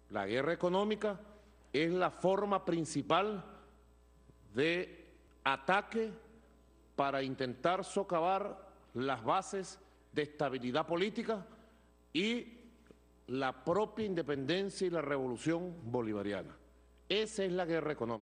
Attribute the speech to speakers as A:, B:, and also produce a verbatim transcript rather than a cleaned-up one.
A: La guerra económica es la forma principal de ataque para intentar socavar las bases de estabilidad política y la propia independencia y la revolución bolivariana. Esa es la guerra económica.